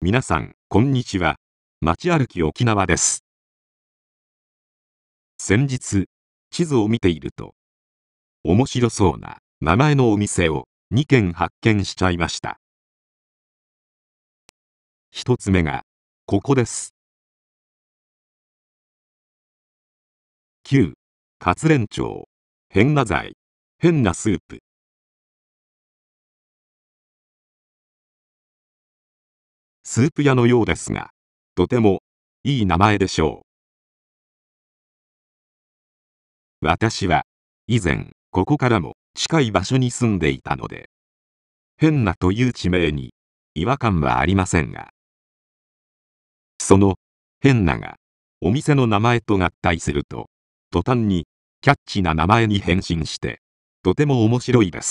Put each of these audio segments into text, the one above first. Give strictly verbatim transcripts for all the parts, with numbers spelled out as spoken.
皆さん、こんにちは。街歩き沖縄です。先日、地図を見ていると、面白そうな名前のお店をにけん発見しちゃいました。一つ目が、ここです。旧活連町、変な材、変なスープ。スープ屋のようですが、とてもいい名前でしょう。私は以前ここからも近い場所に住んでいたので、変なという地名に違和感はありませんが、その変ながお店の名前と合体すると、途端にキャッチな名前に変身して、とても面白いです。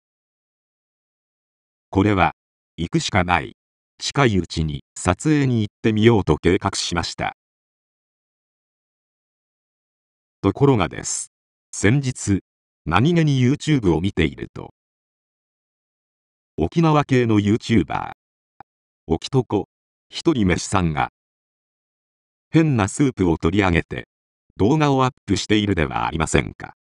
これは行くしかない。近いうちに撮影に行ってみようと計画しました。ところがです。先日、何気に YouTube を見ていると、沖縄系の YouTuber、沖とこ、一人飯さんが、変なスープを取り上げて、動画をアップしているではありませんか。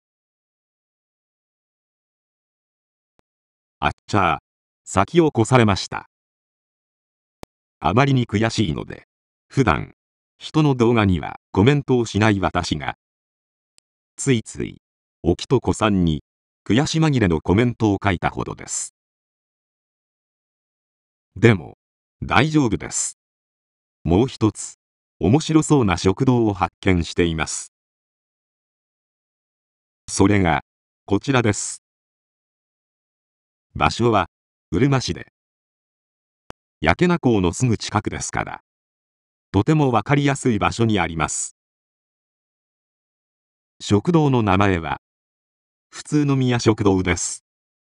あっちゃー、先を越されました。あまりに悔しいので、普段、人の動画にはコメントをしない私が、ついつい、沖とこさんに、悔し紛れのコメントを書いたほどです。でも、大丈夫です。もう一つ、面白そうな食堂を発見しています。それが、こちらです。場所は、うるま市で、焼名港のすぐ近くですから、とてもわかりやすい場所にあります。食堂の名前は、普通の宮食堂です。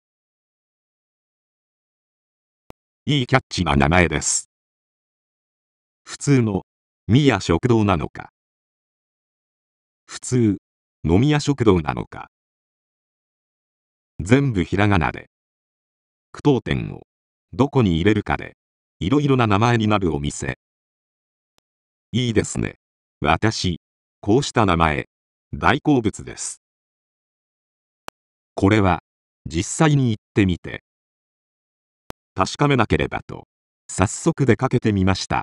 いいキャッチな名前です。普通の宮食堂なのか、普通飲み屋食堂なのか、全部ひらがなで、句読点をどこに入れるかでいろいろな名前になるお店。いいですね。私、こうした名前大好物です。これは実際に行ってみて確かめなければと早速出かけてみました。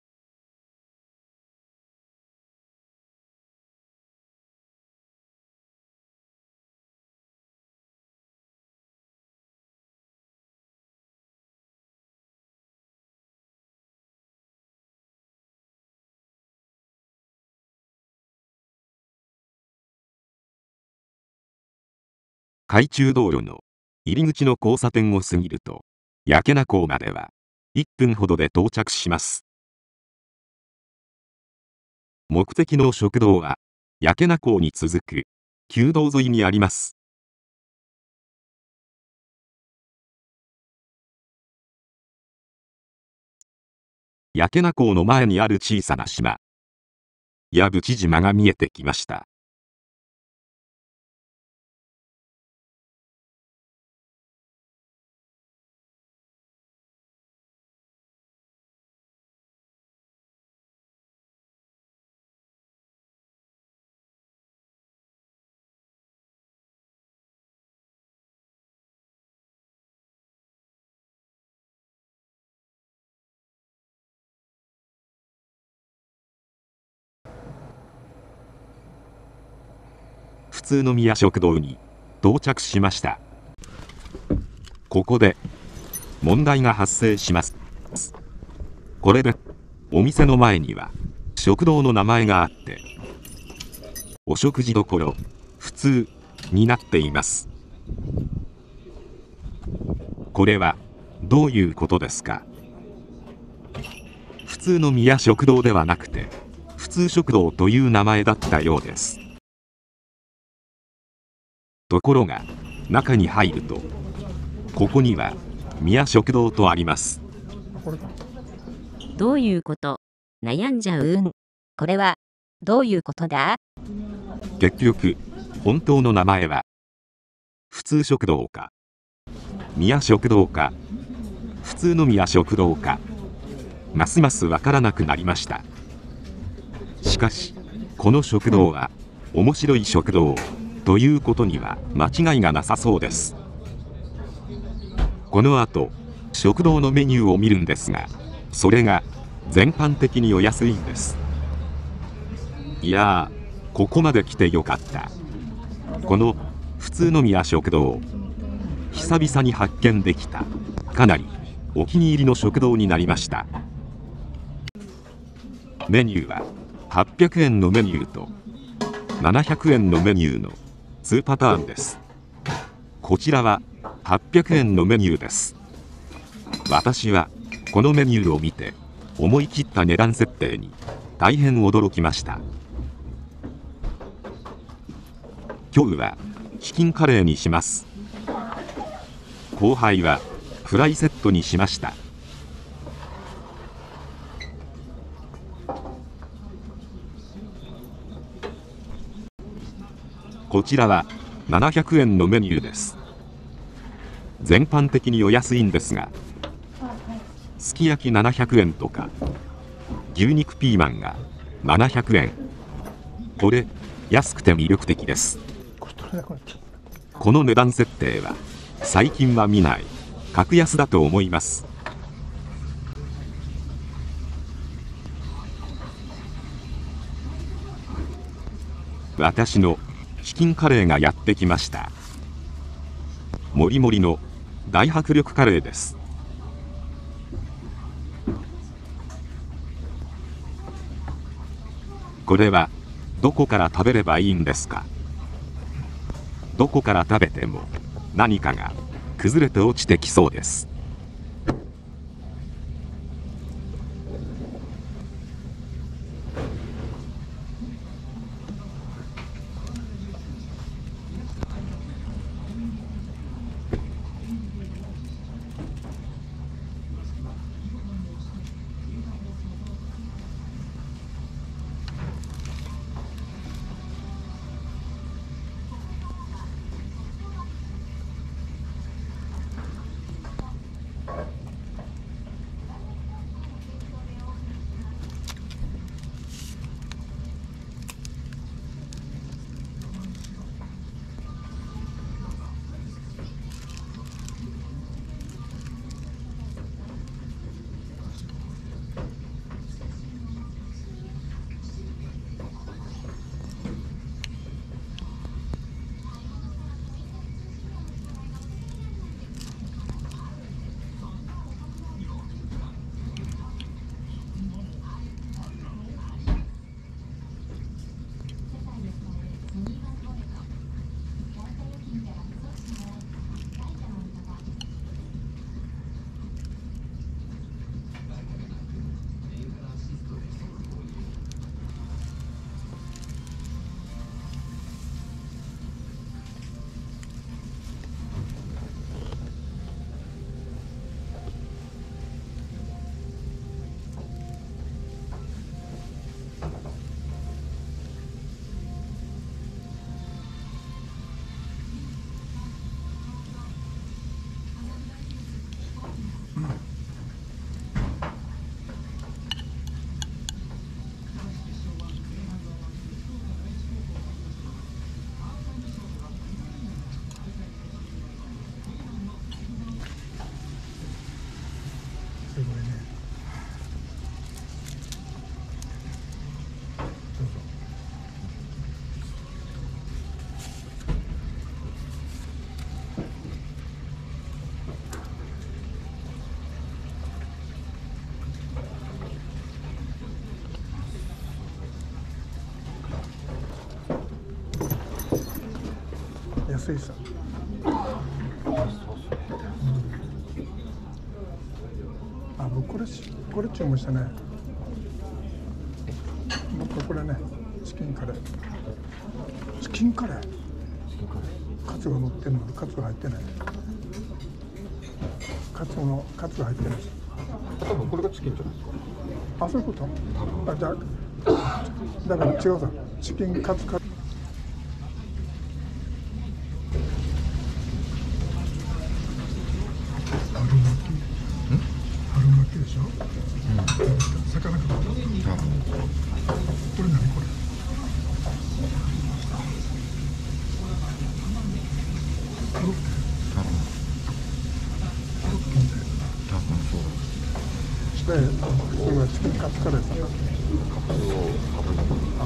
海中道路の入り口の交差点を過ぎると、焼名港まではいっぷんほどで到着します。目的の食堂は焼名港に続く旧道沿いにあります。焼名港の前にある小さな島、矢淵島が見えてきました。普通の宮食堂に到着しました。ここで問題が発生します。これでお店の前には食堂の名前があって、お食事処普通になっています。これはどういうことですか。普通の宮食堂ではなくて、普通食堂という名前だったようです。ところが中に入ると、ここには宮食堂とあります。 どういうこと？悩んじゃうん。これはどういうことだ？ 結局本当の名前は普通食堂か宮食堂か普通の宮食堂かますますわからなくなりました。しかしこの食堂は面白い食堂ということには間違いがなさそうです。この後食堂のメニューを見るんですが、それが全般的にお安いんです。いやー、ここまで来てよかった。この普通の宮食堂、久々に発見できたかなりお気に入りの食堂になりました。メニューははっぴゃくえんのメニューとななひゃくえんのメニューのにパターンです。こちらははっぴゃくえんのメニューです。私はこのメニューを見て思い切った値段設定に大変驚きました。今日はチキンカレーにします。後輩はフライセットにしました。こちらはななひゃくえんのメニューです。全般的にお安いんですが、すき焼きななひゃくえんとか牛肉ピーマンがななひゃくえん、これ安くて魅力的です。この値段設定は最近は見ない格安だと思います。私のチキンカレーがやってきました。もりもりの大迫力カレーです。これはどこから食べればいいんですか？どこから食べても何かが崩れて落ちてきそうです。 すごいね。どうぞ。安いさ。あ、僕これこれ注文したね。僕これね、チキンカレー。チキンカレー。カツが乗ってるのにカツが入ってない。カツのカツが入ってない。 多分これがチキンじゃないですか。 あ、そういうこと。あ、じゃあだから違うさ。チキンカツカツ。春巻き。春巻きでしょ。うん魚かな。これ何これ。コロッケ。コロッケみたいな。多分そう。で、これはチキンカツカレーかな。カツを食べる。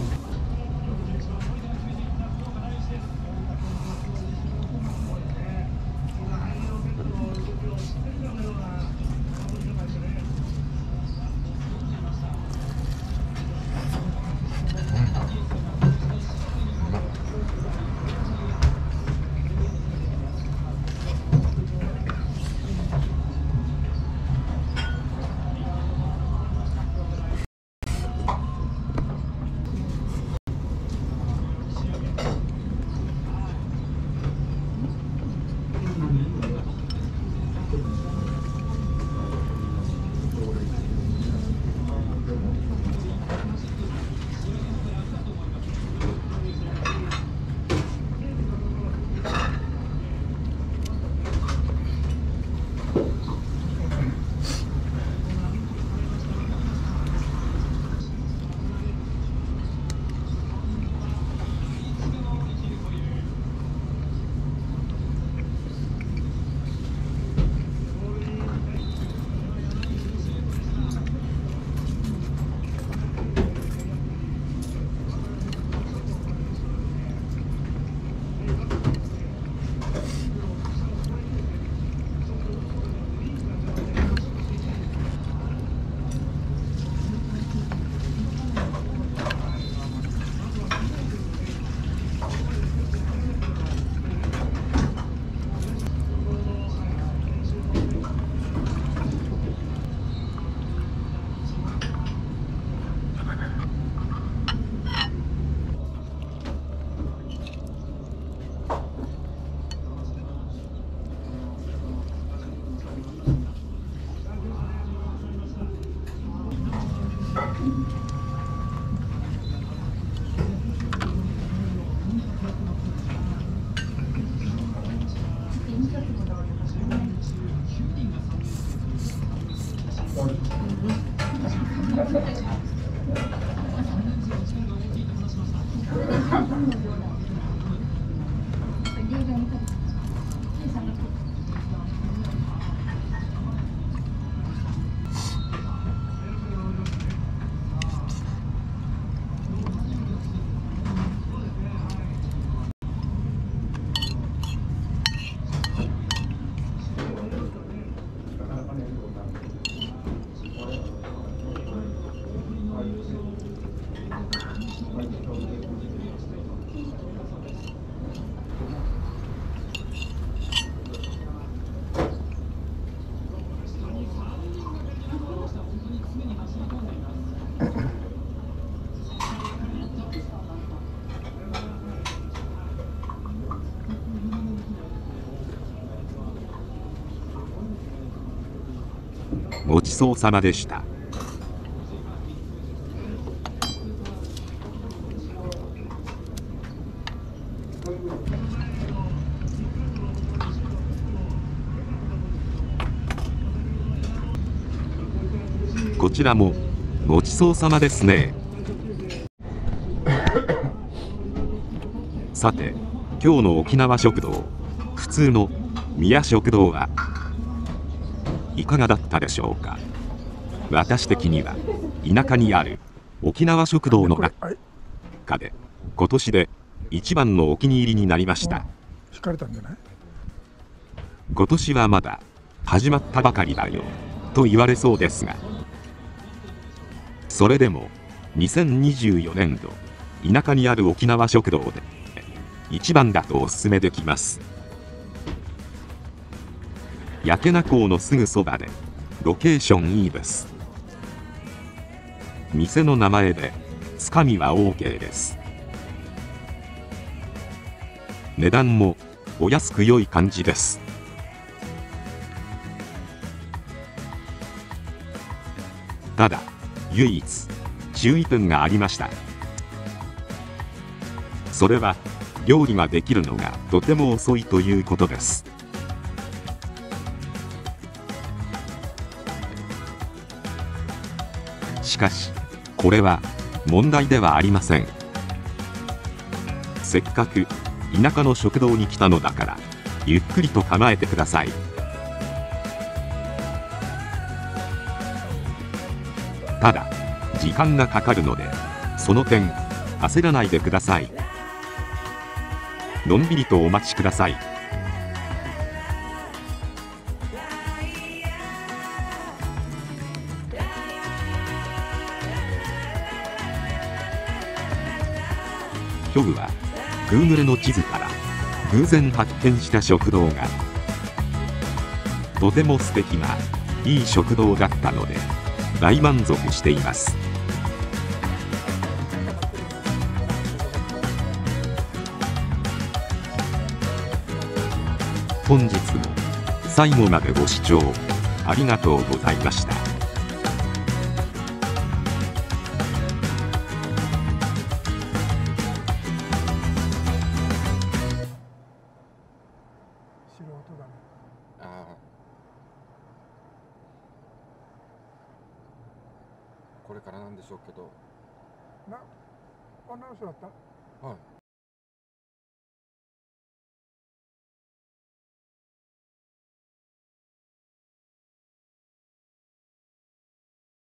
ごちそうさまでした。こちらもごちそうさまですね。さて、今日の沖縄食堂、普通の宮食堂はいかがだったでしょうか。私的には田舎にある沖縄食堂の中で今年で一番のお気に入りになりました。 惹かれたんじゃない？ 今年はまだ始まったばかりだよと言われそうですが、それでもにせんにじゅうよねんど田舎にある沖縄食堂で一番だとおすすめできます。焼け名港のすぐそばでロケーションいいです。店の名前でつかみは オーケー です。値段もお安く良い感じです。ただ唯一注意点がありました。それは料理ができるのがとても遅いということです。 しかしこれは問題ではありません。せっかく田舎の食堂に来たのだからゆっくりと構えてください。ただ時間がかかるのでその点焦らないでください。のんびりとお待ちください。ヒョグは Google の地図から偶然発見した食堂がとても素敵ないい食堂だったので大満足しています。本日も最後までご視聴ありがとうございました。 素人だね。 ああ。これからなんでしょうけど。 な、女の人だった？ はい。